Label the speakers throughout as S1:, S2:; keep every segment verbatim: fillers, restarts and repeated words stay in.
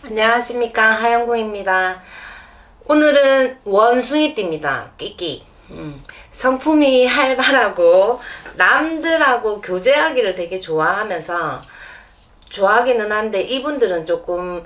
S1: 안녕하십니까, 하영구입니다. 오늘은 원숭이띠입니다. 끼끼. 음, 성품이 활발하고 남들하고 교제하기를 되게 좋아하면서 좋아하기는 한데 이분들은 조금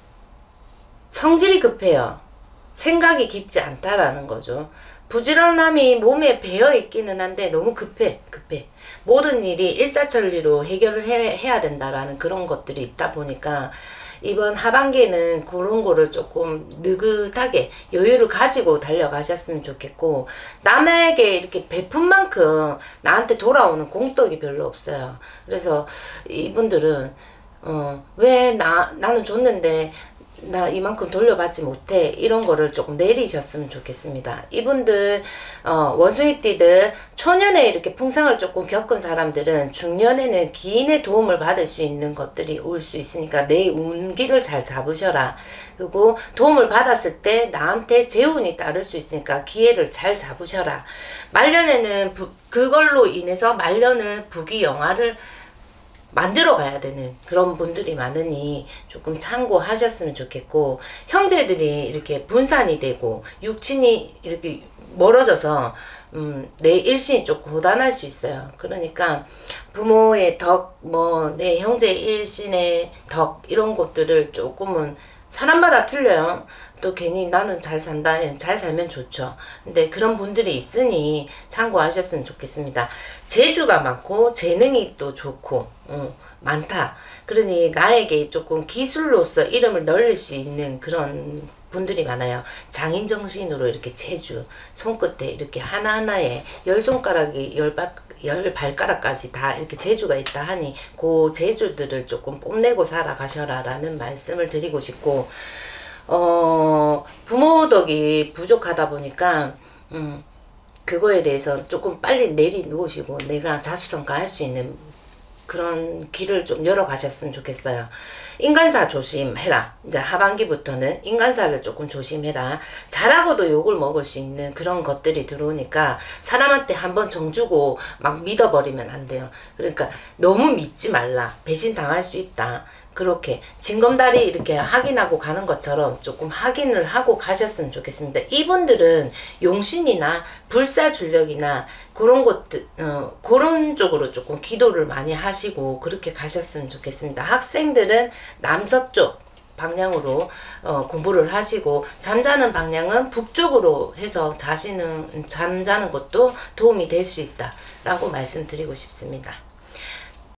S1: 성질이 급해요. 생각이 깊지 않다라는 거죠. 부지런함이 몸에 배어 있기는 한데 너무 급해 급해 모든 일이 일사천리로 해결을 해, 해야 된다라는 그런 것들이 있다 보니까 이번 하반기에는 그런 거를 조금 느긋하게 여유를 가지고 달려가셨으면 좋겠고, 남에게 이렇게 베푼 만큼 나한테 돌아오는 공덕이 별로 없어요. 그래서 이분들은 어, 왜 나, 나는 줬는데 나 이만큼 돌려받지 못해, 이런 거를 조금 내리셨으면 좋겠습니다. 이분들 어, 원숭이띠들 초년에 이렇게 풍상을 조금 겪은 사람들은 중년에는 기인의 도움을 받을 수 있는 것들이 올 수 있으니까 내 운기를 잘 잡으셔라. 그리고 도움을 받았을 때 나한테 재운이 따를 수 있으니까 기회를 잘 잡으셔라. 말년에는 부, 그걸로 인해서 말년을 부귀영화를 만들어 가야 되는 그런 분들이 많으니 조금 참고하셨으면 좋겠고, 형제들이 이렇게 분산이 되고 육친이 이렇게 멀어져서 음, 내 일신이 조금 고단할 수 있어요. 그러니까 부모의 덕, 뭐 내 형제 일신의 덕, 이런 것들을 조금은 사람마다 틀려요. 또 괜히 나는 잘 산다, 잘 살면 좋죠. 근데 그런 분들이 있으니 참고하셨으면 좋겠습니다. 재주가 많고 재능이 또 좋고 어, 많다. 그러니 나에게 조금 기술로서 이름을 널릴 수 있는 그런 분들이 많아요. 장인정신으로 이렇게 재주, 손끝에 이렇게 하나하나에 열 손가락이 열 발, 열 발가락까지 다 이렇게 재주가 있다 하니 그 재주들을 조금 뽐내고 살아가셔라 라는 말씀을 드리고 싶고, 어, 부모 덕이 부족하다 보니까 음, 그거에 대해서 조금 빨리 내리놓으시고 내가 자수성가할 수 있는 그런 길을 좀 열어가셨으면 좋겠어요. 인간사 조심해라. 이제 하반기부터는 인간사를 조금 조심해라. 잘하고도 욕을 먹을 수 있는 그런 것들이 들어오니까 사람한테 한번 정주고 막 믿어버리면 안 돼요. 그러니까 너무 믿지 말라. 배신당할 수 있다. 그렇게 징검다리 이렇게 확인하고 가는 것처럼 조금 확인을 하고 가셨으면 좋겠습니다. 이분들은 용신이나 불사줄력이나 그런 것들, 어, 그런 쪽으로 조금 기도를 많이 하시고 그렇게 가셨으면 좋겠습니다. 학생들은 남서쪽 방향으로 어, 공부를 하시고, 잠자는 방향은 북쪽으로 해서 자신은 잠자는 것도 도움이 될 수 있다 라고 말씀드리고 싶습니다.